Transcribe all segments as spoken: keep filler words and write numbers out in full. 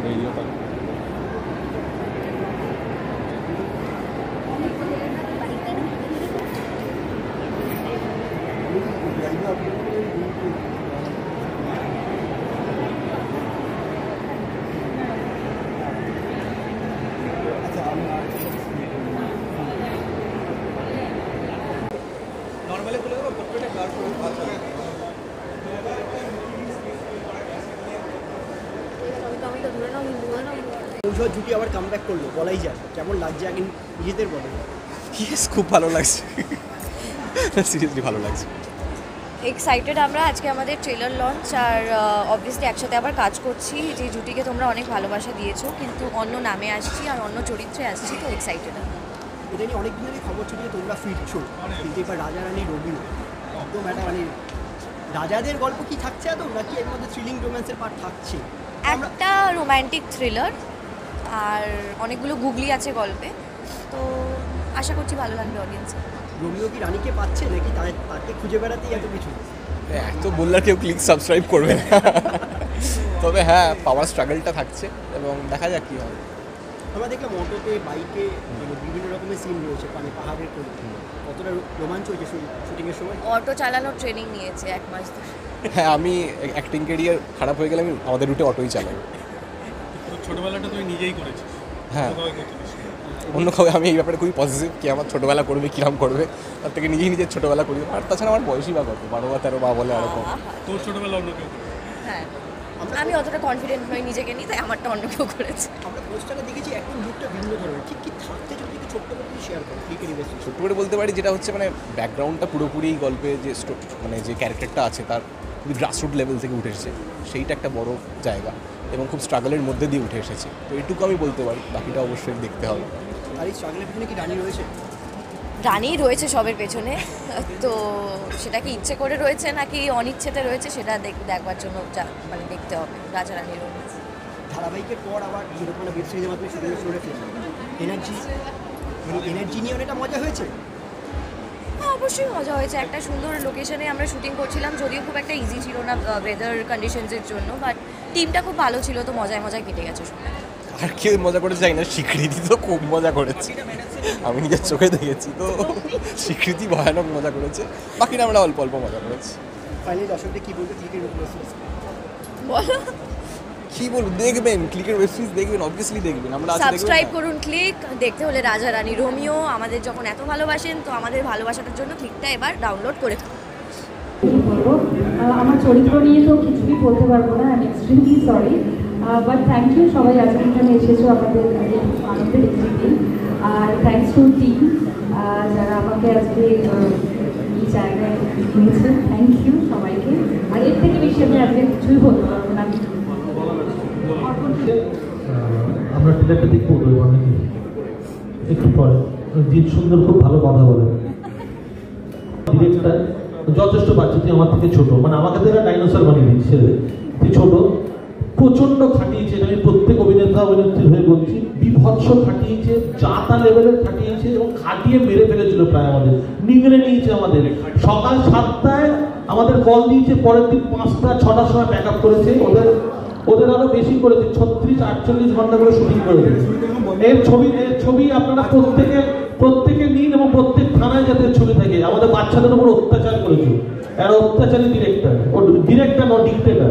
Radio তাহলে normally বলে দেবো প্রত্যেকটা কার করে কথা কৌশল জুটি আবার কামব্যাক করলো বলাই যায়, কেমন লাগছে আগে নিজেদের বলে? ইয়েস, খুব ভালো লাগছে, সিরিয়াসলি ভালো লাগছে। এক্সাইটেড আমরা, আজকে আমাদের ট্রেলার লঞ্চ, আর অবভিয়াসলি একসাথে আবার কাজ করছি। যে জুটিকে তোমরা অনেক ভালোবাসা দিয়েছো, কিন্তু অন্য নামে আসছি আর অন্য চরিত্রে আসছি, তো এক্সাইটেড। এটা নিয়ে অনেক দিনেরই খবর ছিল যে তোমরা ফিরছো, কিন্তু এবার রাজা রানী রবিও একদম একটা মানে রাজাদের গল্প কি থাকছে এত, নাকি এর মধ্যে থ্রিলিং রোম্যান্সের পার্ট থাকছে? একটা রোম্যান্টিক থ্রিলার আর অনেকগুলো গুগলি আছে গল্পে, তো আশা করছি ভালো লাগবে অডিয়েন্সের। রবিও কি রানীকে পাচ্ছে নাকি তাকে খুঁজে বেড়াতেই এত কিছু? এত বললে কেউ ক্লিক সাবস্ক্রাইব করবে না, তবে হ্যাঁ পাওয়ার স্ট্রাগলটা থাকছে এবং দেখা যাক কী হয়। আমরা দেখলাম অটোতে, বাইকে বিভিন্ন রকমের সিন রয়েছে, মানে পাহাড়ের কোলে। কতটা রোমাঞ্চ হয়েছে শুটিংয়ের সময়? অটো চালানোর ট্রেনিং নিয়েছে এক মাস ধরে। হ্যাঁ, আমি অ্যাক্টিং ক্যারিয়ার খারাপ হয়ে গেলে আমি আমাদের রুটে অটোই চালাই। ছোটবেলাটা তুই নিজেই করেছিস? হ্যাঁ, অন্য কাউ আমি এই ব্যাপারে খুবই পজিটিভ, কি আমার ছোটোবেলা করবে কীরকম করবে, তার থেকে নিজেই নিজের ছোটোবেলা করি। আর তাছাড়া আমার বয়সই বা কত, বারো বা তেরো বা বলে এরকম। তোর ছোটোবেলা অন্য কেউ? হ্যাঁ, আমি অতটা কনফিডেন্ট নই নিজেকে নিয়ে, তাই আমারটা অন্য কেউ করেছে। আমরা পোস্টারে দেখেছি একদম লুকটা ভিন্ন ধরনের, ঠিক কি থাকতে যদি একটু ছোট্ট করে শেয়ার করো ক্লিকের বেশি। ছোট্ট করে বলতে পারি, যেটা হচ্ছে মানে ব্যাকগ্রাউন্ডটা পুরোপুরি গল্পে যে মানে যে ক্যারেক্টারটা আছে তার খুবই গ্রাসরুট লেভেল থেকে উঠে এসেছে, সেইটা একটা বড় জায়গা এবং খুব স্ট্রাগলের মধ্যে দিয়ে উঠে এসেছে। তো এইটুকু আমি বলতে পারি, বাকিটা অবশ্যই দেখতে হবে। আর এই স্ট্রাগলের পিছনে কি রানী রয়েছে? রানী রয়েছে সবের পেছনে, তো সেটা কি ইচ্ছে করে রয়েছে নাকি অনিচ্ছেতে রয়েছে সেটা দেখবার জন্য মানে দেখতে হবে। রাজা রানী রয়েছে। ধারাবাহিকের পর আবার যেরকম ওয়েব সিরিজের মাধ্যমে শুটিং শুরু ফেললাম, এনার্জি এনার্জি নিয়ে অনেকটা মজা হয়েছে। হ্যাঁ, অবশ্যই মজা হয়েছে। একটা সুন্দর লোকেশনে আমরা শুটিং করছিলাম, যদিও খুব একটা ইজি ছিল না ওয়েদার কন্ডিশনসের জন্য, বাট টিমটা খুব ভালো ছিল, তো মজায় মজায় কেটে গেছে সময়। আর কেউ মজা করে যাই না, স্বীকৃতি তো খুব মজা করেছে, আমি নিজের চোখে দেখেছি, তো স্বীকৃতি ভয়ানক মজা করেছে, বাকিটা আমরা অল্প অল্প মজা করেছি। ফাইনালি দর্শকদের কি বলতে ক্লিকের বলো, কি বলবো, দেখবেন ক্লিকের ওয়েব সিরিজ দেখবেন, অবভিয়াসলি দেখবেন। আমরা সাবস্ক্রাইব করুন, ক্লিক দেখতে হলে রাজা রানী রোমিও। আমাদের যখন এত ভালোবাসেন, তো আমাদের ভালোবাসাটার জন্য ক্লিকটা এবার ডাউনলোড করে ফেলুন। বলবো আমার চরিত্র নিয়ে তো কিছুই বলতে পারবো না, I am extremely sorry, but thank you সবাই আজকে এখানে এসেছো আমাদের আনন্দের একটি দিন। আর থ্যাংকস টু টিম যারা আমাকে আজকে এই জায়গায় নিয়েছে, থ্যাংক ইউ সবাইকে। আর এর থেকে বেশি আমি আজকে কিছুই বলতে পারবো না। আমরা ট্রেলারটা দেখবো অনেকে একটু পরে। জিৎ সুন্দর খুব ভালো কথা বলে, ডিরেক্টর যথেষ্ট পাচ্ছে। তুই আমার থেকে ছোট, মানে আমাকে তো ডাইনোসর বানিয়ে দিচ্ছে, তুই ছোট। প্রচন্ড খাটিয়েছে, আমি প্রত্যেক অভিনেতা অভিনেত্রী হয়ে বলছি, বিভৎস খাটিয়েছে, জাতা লেভেলের খাটিয়েছে এবং খাটিয়ে মেরে ফেলেছিল প্রায় আমাদের, নিংড়ে নিয়েছে আমাদের। সকাল সাতটায় আমাদের কল দিয়েছে, পরের দিন পাঁচটা ছটার সময় ব্যাক আপ করেছে। ওদের ওদের আরো বেশি করেছে, ছত্রিশ আটচল্লিশ ঘন্টা করে শুটিং করেছে। এর ছবি এর ছবি আপনারা প্রত্যেকে প্রত্যেকে নিন এবং প্রত্যেক থানায় যাতে ছবি থাকে। আমাদের বাচ্চাদের উপর অত্যাচার করেছে, এর অত্যাচারী ডিরেক্টর, ও ডিরেক্টর নয় ডিক্টেটর।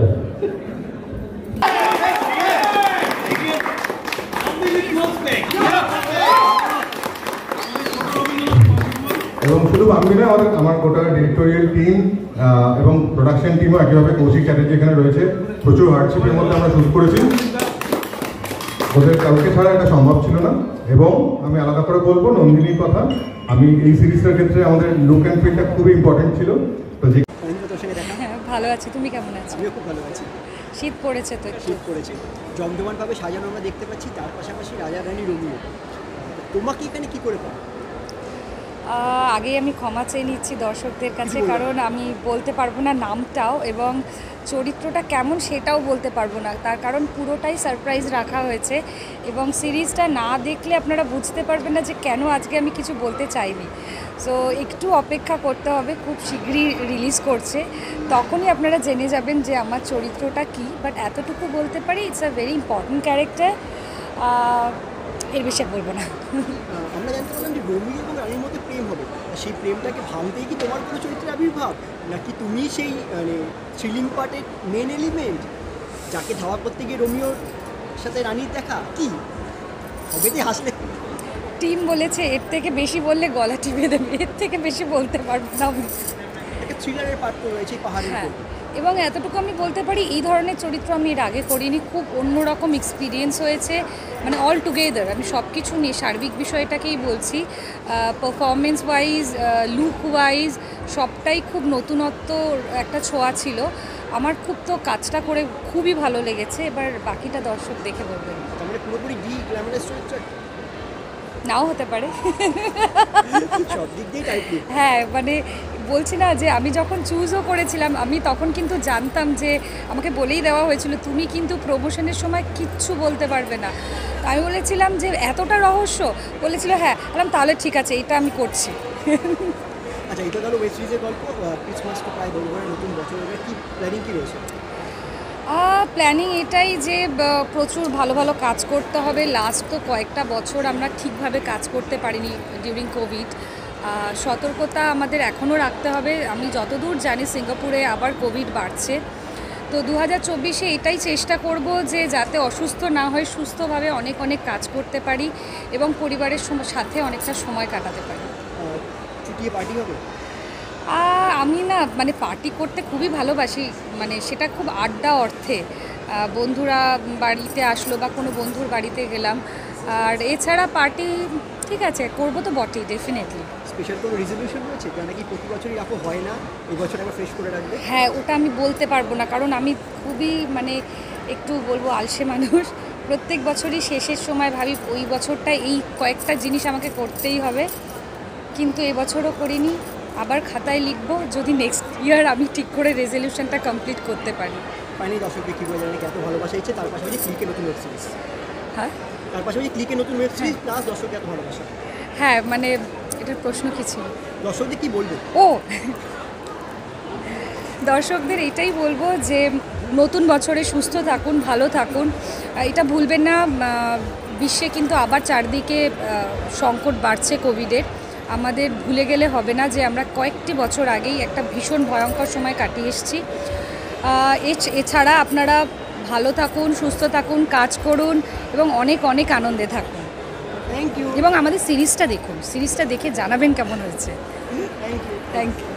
এবং শুধু আমি না, আমাদের আমার গোটা ডিরেক্টোরিয়াল টিম এবং প্রোডাকশন টিমও একইভাবে, কৌশিক চ্যাটার্জি এখানে রয়েছে, প্রচুর হার্ডশিপের মধ্যে আমরা শুট করেছি। ওদের কাউকে ছাড়া এটা সম্ভব ছিল না। এবং আমি আলাদা করে বলবো নন্দিনীর কথা, আমি এই সিরিজটার ক্ষেত্রে আমাদের লুক অ্যান্ড ফিলটা খুবই ইম্পর্টেন্ট ছিল। তো যে ভালো আছি, তুমি কেমন আছো? আমিও খুব ভালো আছি। শীত পড়েছে তো, শীত পড়েছে, জমজমাটভাবে সাজানো আমরা দেখতে পাচ্ছি, তার পাশাপাশি রাজা রানী রোমিও। তোমাকে এখানে কি করে পাবো? আগে আমি ক্ষমা চেয়ে নিচ্ছি দর্শকদের কাছে, কারণ আমি বলতে পারবো না নামটাও, এবং চরিত্রটা কেমন সেটাও বলতে পারবো না, তার কারণ পুরোটাই সারপ্রাইজ রাখা হয়েছে এবং সিরিজটা না দেখলে আপনারা বুঝতে পারবেন না যে কেন আজকে আমি কিছু বলতে চাইনি। সো একটু অপেক্ষা করতে হবে, খুব শীঘ্রই রিলিজ করছে, তখনই আপনারা জেনে যাবেন যে আমার চরিত্রটা কী। বাট এতটুকু বলতে পারি, it's a very important character, এর বেশি আর বলবো না। আহ, আমরা জানতে পারলাম যে রোমিও এবং রানীর মধ্যে প্রেম হবে, সেই প্রেমটাকে ভাঙতেই কি তোমার কোনো চরিত্রের আবির্ভাব, নাকি তুমি সেই মানে থ্রিলিং পার্টের মেন এলিমেন্ট যাকে ধাওয়া করতে গিয়ে রোমিওর সাথে রানীর দেখা কি হবে? দিয়ে হাসলে টিম বলেছে এর থেকে বেশি বললে গলা টিপে দেবে, এর থেকে বেশি বলতে পারবো না আমি। একটা থ্রিলারের পার্ট তো রয়েছে এই পাহাড়ের হ্যাঁ, উপর। এবং এতটুকু আমি বলতে পারি এই ধরনের চরিত্র আমি এর আগে করিনি, খুব অন্যরকম এক্সপিরিয়েন্স হয়েছে, মানে অল টুগেদার আমি সব কিছু নিয়ে সার্বিক বিষয়টাকেই বলছি, পারফরমেন্স ওয়াইজ, লুক ওয়াইজ সবটাই খুব নতুনত্ব একটা ছোঁয়া ছিল আমার। খুব তো কাজটা করে খুবই ভালো লেগেছে, এবার বাকিটা দর্শক দেখে বলবেন। তার মানে পুরোপুরি ডি গ্ল্যামারাস চরিত্র নাও হতে পারে। সব দিক দিয়ে টাইপলি। হ্যাঁ, মানে বলছি না যে আমি যখন চুজও করেছিলাম আমি তখন কিন্তু জানতাম যে আমাকে বলেই দেওয়া হয়েছিল তুমি কিন্তু প্রমোশনের সময় কিচ্ছু বলতে পারবে না। আমি বলেছিলাম যে এতটা রহস্য, বলেছিল হ্যাঁ, বললাম তাহলে ঠিক আছে এটা আমি করছি। আচ্ছা, এটা গেল ওয়েব সিরিজের গল্প। ক্রিসমাস তো প্রায় বলবো, নতুন বছর এবার কি প্ল্যানিং কি রয়েছে? প্ল্যানিং এটাই যে ব- প্রচুর ভালো ভালো কাজ করতে হবে। লাস্ট তো কয়েকটা বছর আমরা ঠিকভাবে কাজ করতে পারিনি ডিউরিং কোভিড। সতর্কতা আমাদের এখনও রাখতে হবে। আমি যতদূর জানি সিঙ্গাপুরে আবার কোভিড বাড়ছে, তো দু হাজার চব্বিশে এটাই চেষ্টা করব যে যাতে অসুস্থ না হয়, সুস্থভাবে অনেক অনেক কাজ করতে পারি এবং পরিবারের সম- সাথে অনেকটা সময় কাটাতে পারি। আহ, চুটিয়ে পার্টি হবে? আহ, আমি না মানে পার্টি করতে খুবই ভালোবাসি, মানে সেটা খুব আড্ডা অর্থে, আহ, বন্ধুরা বাড়িতে আসলো বা কোনো বন্ধুর বাড়িতে গেলাম, আর এছাড়া পার্টি ঠিক আছে করবো তো বটেই, ডেফিনেটলি। স্পেশাল কোনো রেজলিউশন রয়েছে যা নাকি প্রতি বছরই রাখো হয় না, এই বছর আবার ফ্রেশ করে রাখবে? হ্যাঁ, ওটা আমি বলতে পারবো না, কারণ আমি খুবই মানে একটু বলবো আলসে মানুষ। প্রত্যেক বছরই শেষের সময় ভাবি ওই বছরটা এই কয়েকটা জিনিস আমাকে করতেই হবে, কিন্তু এবছরও করিনি। আবার খাতায় লিখবো যদি নেক্সট ইয়ার আমি ঠিক করে রেজলিউশনটা কমপ্লিট করতে পারি। ফাইনালি দর্শককে কী বলে জানি এত ভালোবাসা ইচ্ছে, তার পাশাপাশি ক্লিকে নতুন ওয়েব সিরিজ, হ্যাঁ তার পাশাপাশি ক্লিকে নতুন ওয়েব সিরিজ প্লাস দর্শককে এত ভালোবাসা, হ্যাঁ মানে এটার প্রশ্ন কী ছিল? দর্শকদের কী বলবে? ও দর্শকদের এটাই বলবো যে নতুন বছরে সুস্থ থাকুন, ভালো থাকুন, এটা ভুলবেন না। বিশ্বে কিন্তু আবার চারদিকে সংকট বাড়ছে কোভিডের, আমাদের ভুলে গেলে হবে না যে আমরা কয়েকটি বছর আগেই একটা ভীষণ ভয়ঙ্কর সময় কাটিয়ে এসেছি। এছাড়া আপনারা ভালো থাকুন, সুস্থ থাকুন, কাজ করুন এবং অনেক অনেক আনন্দে থাকুন। Thank you. এবং আমাদের সিরিজটা দেখুন, সিরিজটা দেখে জানাবেন কেমন হয়েছে। Thank you. Thank you.